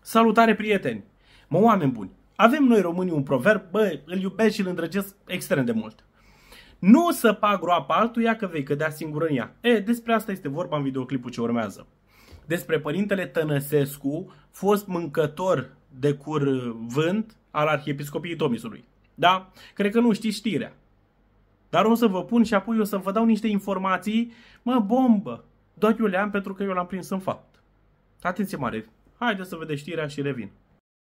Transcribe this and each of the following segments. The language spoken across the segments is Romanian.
Salutare, prieteni! Mă, oameni buni, avem noi românii un proverb, bă, îl iubesc și îl îndrăgesc extrem de mult. Nu săpa groapa altuia că vei cădea singur în ea. Despre asta este vorba în videoclipul ce urmează. Despre părintele Tănăsescu, fost mâncător de curvânt al Arhiepiscopiei Tomisului. Da? Cred că nu știți știrea. Dar o să vă pun și apoi o să vă dau niște informații, bombă. Doar eu le am pentru că eu l-am prins în fapt. Atenție mare! Haideți să vedeți știrea și revin.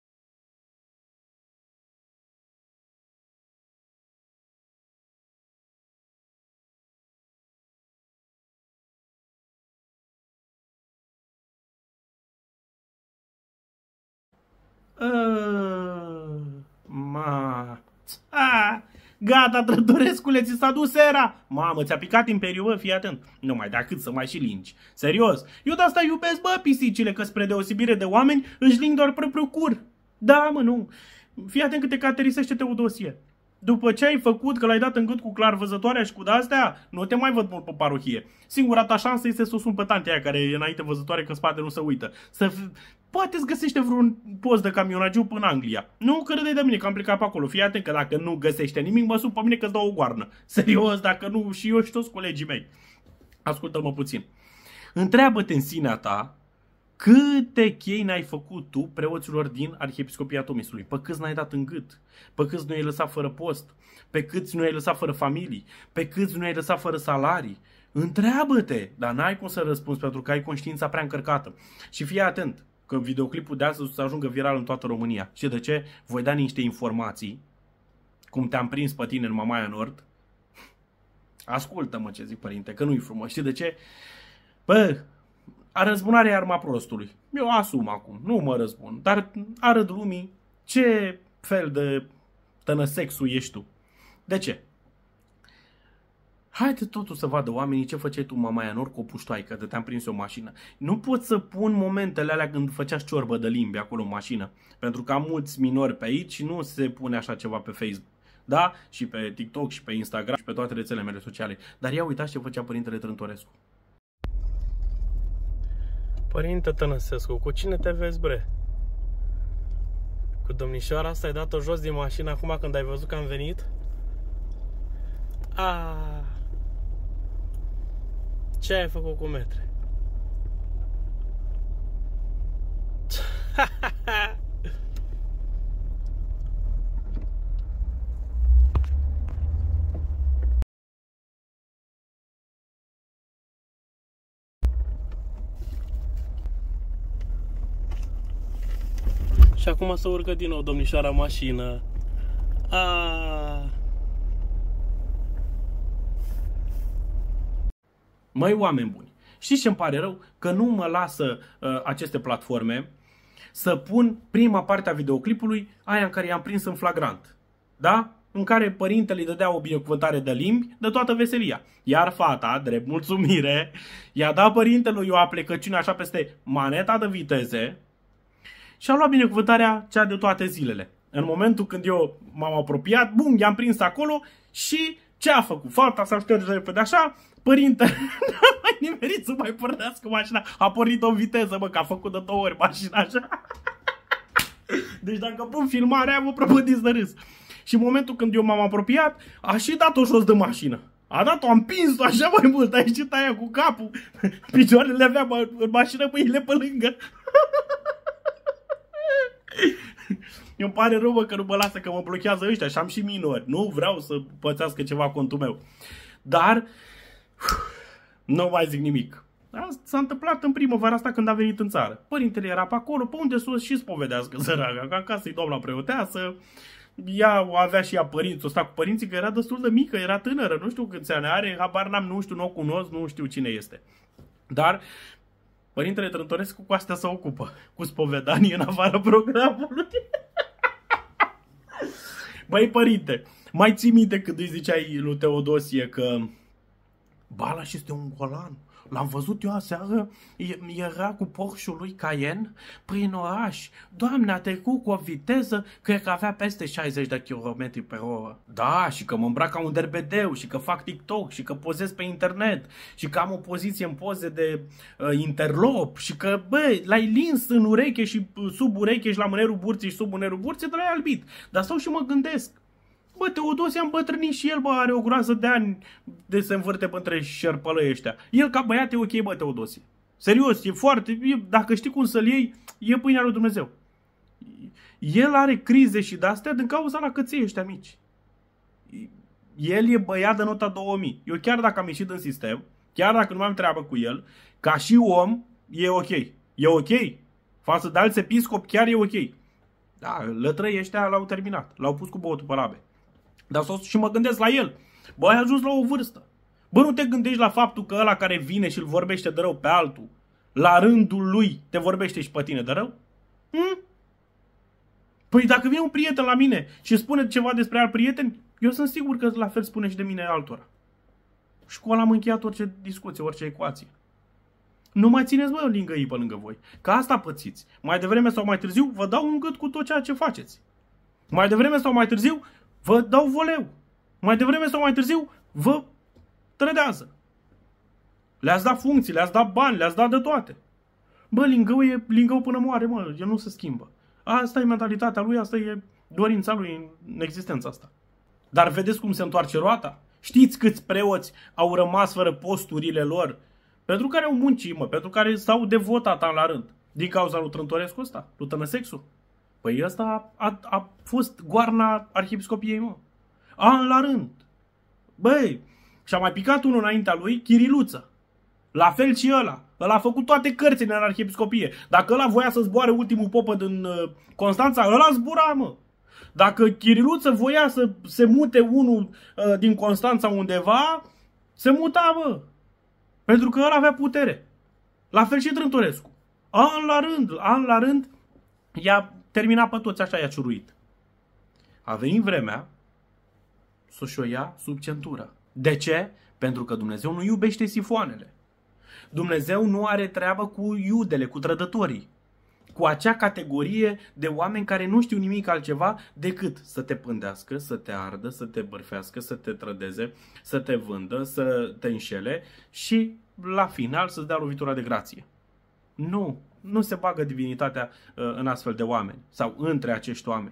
Gata, Trătorescule, ți s-a dus era. Mamă, ți-a picat imperiul, bă, fii atent. Nu mai da cât să mai și lingi. Serios. Eu de asta iubesc, bă, pisicile, că spre deosebire de oameni își ling doar propriul cur. Da, mă, nu. Fii atent cât te caterisește Teodosie. După ce ai făcut, că l-ai dat în gât cu clarvăzătoarea și cu de-astea, nu te mai văd mult pe parohie. Singura ta șansă este să o sun pe tantea aia care e înainte văzătoare, că în spate nu se uită. Poate îți găsește vreun post de camionagiu până în Anglia. Nu că râdeai de mine că am plecat pe acolo. Fii atent că dacă nu găsește nimic, mă sun pe mine că-ți dau o goarnă. Serios, dacă nu, și eu și toți colegii mei. Ascultă-mă puțin. Întreabă-te în sinea ta câte chei n-ai făcut tu preoților din Arhiepiscopia Tomisului? Pe câți n-ai dat în gât? Pe câți nu ai lăsat fără post? Pe câți nu ai lăsat fără familii? Pe câți nu ai lăsat fără salarii? Întreabă-te, dar n-ai cum să răspunzi pentru că ai conștiința prea încărcată. Și fii atent că videoclipul de astăzi o să ajungă viral în toată România. Și de ce? Voi da niște informații, cum te-am prins pe tine în Mamaia Nord. Ascultă-mă ce zic, părinte, că nu-i frumos. Știi de ce? Bă, răzbunarea e arma prostului. Eu asum acum, nu mă răzbun, dar arăt lumii ce fel de tănăsexu ești tu. De ce? Haide totuși să vadă oamenii ce făceai tu, Mamaia Nord, cu o puștoaică, de te-am prins o mașină. Nu pot să pun momentele alea când făceați ciorbă de limbi acolo în mașină, pentru că am mulți minori pe aici și nu se pune așa ceva pe Facebook. Da? Și pe TikTok, și pe Instagram, și pe toate rețelele mele sociale. Dar ia uitați ce făcea părintele Trântorescu. Părinte Tănăsescu, cu cine te vezi, bre? Cu domnișoara asta ai dat-o jos din mașină acum când ai văzut că am venit? Ce ai făcut cu metre? Și acum să urcă din nou domnișoara mașină. Măi, oameni buni, știți ce îmi pare rău? Că nu mă lasă aceste platforme să pun prima parte a videoclipului, aia în care i-am prins în flagrant. Da? În care părintele îi dădea o binecuvântare de limbi de toată veselia. Iar fata, drept mulțumire, i-a dat părintelui o aplecăciune așa peste maneta de viteze și a luat binecuvântarea cea de toate zilele. În momentul când eu m-am apropiat, bum, i-am prins acolo și ce a făcut? Fata s-a șters repede așa, părintele n-a mai nimerit să mai pornească mașina. A pornit o viteză, că a făcut de 2 ori mașina așa. Deci dacă pun filmarea, mă prăpădiți de râs. Și în momentul când eu m-am apropiat, a și dat-o jos de mașină. A dat-o, am împins-o așa mai mult, a ieșit aia cu capul. Picioarele avea în mașină, mâinile pe lângă. Eu-mi pare rău, că nu mă lasă, că mă blochează ăștia și am și minori. Nu vreau să pățească ceva contul meu. Dar nu mai zic nimic. Asta s-a întâmplat în primăvara asta când a venit în țară. Părintele era pe acolo, pe unde sus și spovedească săraca, că acasă-i doamna preoteasă. Ea avea și ea părinți, o sta cu părinții, că era destul de mică, era tânără, nu știu câți ani are, habar n-am, nu știu, nu o cunosc, nu știu cine este. Dar părintele Trântorescu cu astea se ocupă, cu spovedanie în afara programului. Băi, părinte, mai ții minte când îi ziceai lui Teodosie că Balas este un golan? L-am văzut eu aseară, era cu Porsche-ul lui Cayenne prin oraș. Doamne, a trecut cu o viteză, cred că avea peste 60 de km pe oră. Da, și că mă îmbrac ca un derbedeu, și că fac TikTok, și că pozez pe internet, și că am o poziție în poze de interlop, și că, bă, l-ai lins în ureche și sub ureche și la mânerul burții și sub mânerul burții, dar l-ai albit. Dar stau și mă gândesc, bă, Teodosie a îmbătrânit și el, bă, are o groază de ani de se învârte între șerpălăi ăștia. El ca băiat e ok, bă, Teodosie. Serios, e foarte, dacă știi cum să-l iei, e pâinea lui Dumnezeu. El are crize și de-astea din cauza la căței ăștia mici. El e băiat de nota 2000. Eu chiar dacă am ieșit din sistem, chiar dacă nu mai am treabă cu el, ca și om, e ok. E ok. Față de alți episcopi, chiar e ok. Da, lătrăii ăștia l-au terminat. L-au pus cu băutul pe labe. Dar și mă gândesc la el. Bă, ai ajuns la o vârstă. Bă, nu te gândești la faptul că ăla care vine și îl vorbește de rău pe altul, la rândul lui, te vorbește și pe tine de rău? Păi dacă vine un prieten la mine și spune ceva despre alt prieten, eu sunt sigur că la fel spune și de mine altora. Și cu ăla am încheiat orice discuție, orice ecuație. Nu mai țineți, bă, lângă ei pe lângă voi. Că asta pățiți. Mai devreme sau mai târziu vă dau un gât cu tot ceea ce faceți. Mai devreme sau mai târziu vă dau voleu. Mai devreme sau mai târziu vă trădează. Le-ați dat funcții, le-ați dat bani, le-ați dat de toate. Bă, lingău e lingău până moare, mă, el nu se schimbă. Asta e mentalitatea lui, asta e dorința lui în existența asta. Dar vedeți cum se întoarce roata? Știți câți preoți au rămas fără posturile lor? Pentru care au muncit, mă, pentru care s-au devotat an la rând. Din cauza lui Trântorescu ăsta, lui Tănăsexu. Păi ăsta a fost goarna arhiepiscopiei, mă. An la rând. Băi, și-a mai picat unul înaintea lui, Chiriluță. La fel și ăla. Ăla a făcut toate cărțile în arhiepiscopie. Dacă ăla voia să zboare ultimul popă din Constanța, ăla zbura, mă. Dacă Chiriluță voia să se mute unul din Constanța undeva, se muta, bă. Pentru că ăla avea putere. La fel și Trântorescu. An la rând, i-a terminat pe toți, așa i-a ciuruit. A venit vremea să-și o ia sub centură. De ce? Pentru că Dumnezeu nu iubește sifoanele. Dumnezeu nu are treabă cu iudele, cu trădătorii. Cu acea categorie de oameni care nu știu nimic altceva decât să te pândească, să te ardă, să te bârfească, să te trădeze, să te vândă, să te înșele și la final să-ți dea lovitura de grație. Nu se bagă divinitatea în astfel de oameni sau între acești oameni.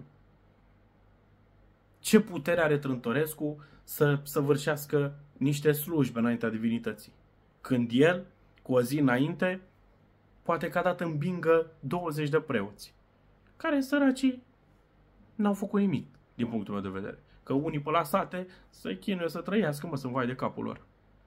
Ce putere are Trântorescu să săvârșească niște slujbe înaintea divinității? Când el, cu o zi înainte, poate că a dat în bingă 20 de preoți, care săracii n-au făcut nimic, din punctul meu de vedere. Că unii pe la sate se chinuie să trăiască, mă, să-mi vai de capul lor.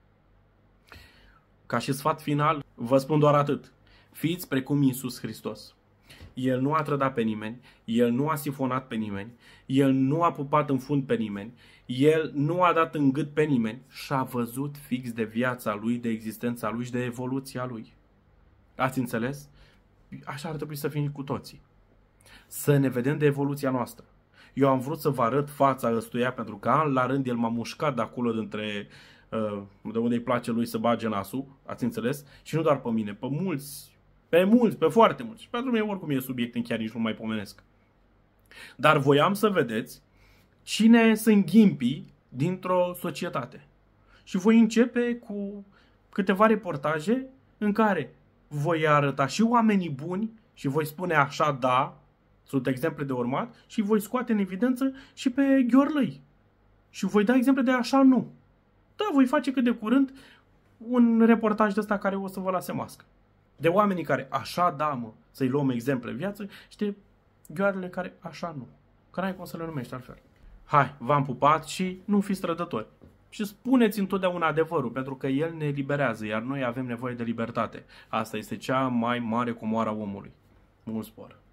Ca și sfat final, vă spun doar atât. Fiți precum Iisus Hristos. El nu a trădat pe nimeni, El nu a sifonat pe nimeni, El nu a pupat în fund pe nimeni, El nu a dat în gât pe nimeni și a văzut fix de viața Lui, de existența Lui și de evoluția Lui. Ați înțeles? Așa ar trebui să fim cu toții. Să ne vedem de evoluția noastră. Eu am vrut să vă arăt fața ăstuia pentru că an la rând el m-a mușcat de acolo dintre de unde îi place lui să bage nasul, ați înțeles? Și nu doar pe mine, pe mulți, pe foarte mulți. Și pentru mine oricum e subiect în chiar nici nu mai pomenesc. Dar voiam să vedeți cine sunt ghimpii dintr-o societate. Și voi începe cu câteva reportaje în care voi arăta și oamenii buni și voi spune așa da, sunt exemple de urmat, și voi scoate în evidență și pe gheorlăi. Și voi da exemple de așa nu. Da, voi face cât de curând un reportaj de ăsta care o să vă lase mască. De oamenii care așa da, mă, să-i luăm exemple în viață și de gheoarele care așa nu. Că n-ai cum să le numești altfel. Hai, v-am pupat și nu fiți trădători. Și spuneți întotdeauna adevărul, pentru că el ne eliberează, iar noi avem nevoie de libertate. Asta este cea mai mare comoară a omului. Mult spor!